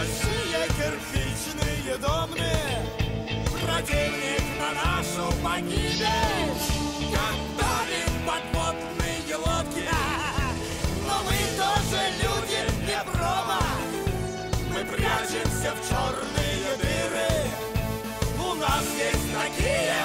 большие кирпичные домны, противник на нашу погибель. Как тонет подводные лодки, но мы тоже люди не прома. Мы прячемся в черные дыры, у нас есть такие